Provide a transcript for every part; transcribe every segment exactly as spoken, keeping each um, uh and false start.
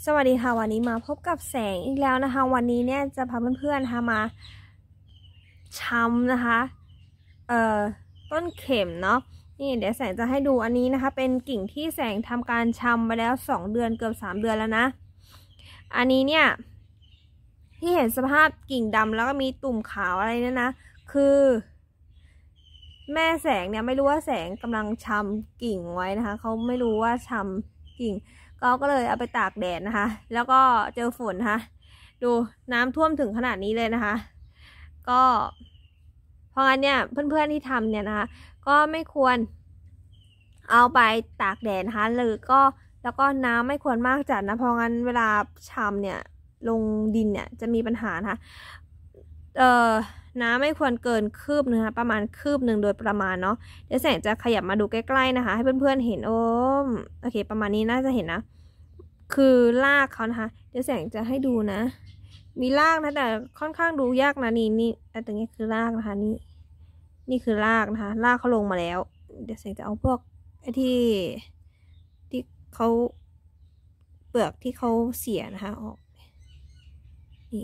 สวัสดีค่ะวันนี้มาพบกับแสงอีกแล้วนะคะวันนี้เนี่ยจะพาเพื่อนๆนะคะมาชำนะคะเอ่อต้นเข็มเนาะนี่เดี๋ยวแสงจะให้ดูอันนี้นะคะเป็นกิ่งที่แสงทำการชำไปแล้วสองเดือนเกือบสามเดือนแล้วนะอันนี้เนี่ยที่เห็นสภาพกิ่งดำแล้วก็มีตุ่มขาวอะไรเนี่ยนะคือแม่แสงเนี่ยไม่รู้ว่าแสงกำลังชำกิ่งไว้นะคะเขาไม่รู้ว่าชำกิ่งก็ก็เลยเอาไปตากแดดนะคะแล้วก็เจอฝนนะคะดูน้ำท่วมถึงขนาดนี้เลยนะคะก็เพราะงั้นเนี่ยเพื่อนๆที่ทำเนี่ยนะคะก็ไม่ควรเอาไปตากแดดนะคะหรือก็แล้วก็น้ำไม่ควรมากจัดนะเพราะงั้นเวลาชำเนี่ยลงดินเนี่ยจะมีปัญหานะคะเอ่อน้ำไม่ควรเกินคืบนะคะประมาณคืบหนึ่งโดยประมาณเนาะเดี๋ยวแสงจะขยับมาดูใกล้ๆนะคะให้เพื่อนๆเห็นโอ้โอเคประมาณนี้น่าจะเห็นนะคือรากเขานะคะเดี๋ยวแสงจะให้ดูนะมีรากนะแต่ค่อนข้างดูยากนะนี่นี่แต่ตรงนี้คือรากนะคะนี่นี่คือรากนะคะรากเขาลงมาแล้วเดี๋ยวแสงจะเอาพวกไอ้ที่ที่เขาเปลือกที่เขาเสียนะคะออกนี่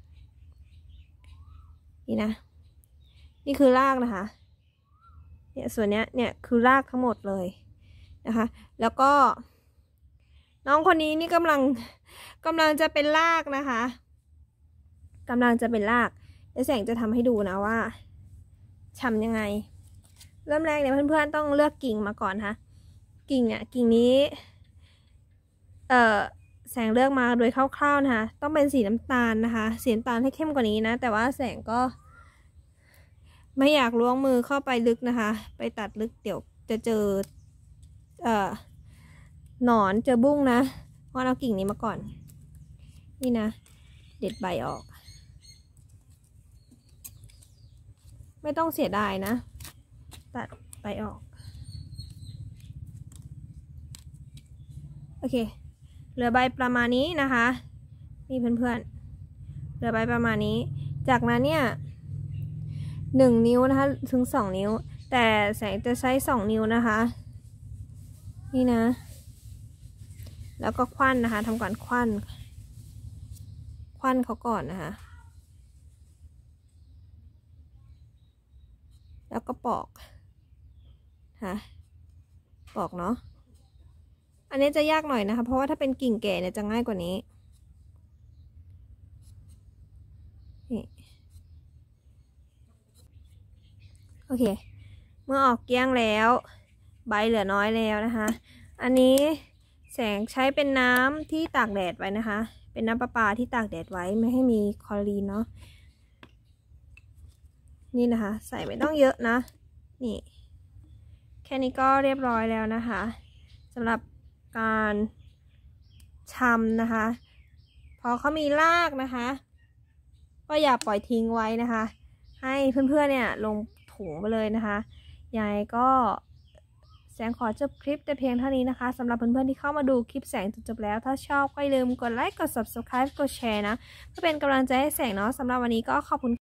นี่นะนี่คือรากนะคะเนี่ยส่วนเนี้ยเนี่ยคือรากทั้งหมดเลยนะคะแล้วก็น้องคนนี้นี่กำลังกำลังจะเป็นรากนะคะกำลังจะเป็นรากเดี๋ยวแสงจะทำให้ดูนะว่าชำยังไงเริ่มแรกเนี่ยเพื่อนๆต้องเลือกกิ่งมาก่อนค่ะกิ่งเนี่ยกิ่งนี้เอ่อแสงเลือกมาโดยคร่าวๆนะคะต้องเป็นสีน้ำตาลนะคะสีน้ำตาลให้เข้มกว่านี้นะแต่ว่าแสงก็ไม่อยากล้วงมือเข้าไปลึกนะคะไปตัดลึกเดี๋ยวจะเจอเอ่อหนอนเจอบุ้งนะเพราะเอากิ่งนี้มาก่อนนี่นะเด็ดใบออกไม่ต้องเสียดายนะตัดใบออกโอเคเหลือใบประมาณนี้นะคะนี่เพื่อนๆเหลือใบประมาณนี้จากนั้นเนี่ยหนึ่งนิ้วนะคะถึงสองนิ้วแต่แสงจะใช้สองนิ้วนะคะนี่นะแล้วก็คว้านนะคะทำก่อนคว้านคว้านเขาก่อนนะคะแล้วก็ปอกค่ะปอกเนาะอันนี้จะยากหน่อยนะคะเพราะว่าถ้าเป็นกิ่งแก่เนี่ยจะง่ายกว่านี้นี่โอเคเมื่อออกเกลี้ยงแล้วใบเหลือน้อยแล้วนะคะอันนี้แสงใช้เป็นน้ำที่ตากแดดไว้นะคะเป็นน้ำประปาที่ตากแดดไว้ไม่ให้มีคลอรีนเนาะนี่นะคะใส่ไม่ต้องเยอะนะนี่แค่นี้ก็เรียบร้อยแล้วนะคะสำหรับการชำนะคะพอเขามีรากนะคะก็อย่าปล่อยทิ้งไว้นะคะให้เพื่อนๆเนี่ยลงถุงไปเลยนะคะยายก็แสงขอจบคลิปแต่เพียงเท่านี้นะคะสำหรับเพื่อนๆที่เข้ามาดูคลิปแสงจนจบแล้วถ้าชอบก็อย่าลืมกดไลค์กด ซับสไครบ์ กดแชร์นะเพื่อเป็นกำลังใจให้แสงเนาะสำหรับวันนี้ก็ขอบคุณ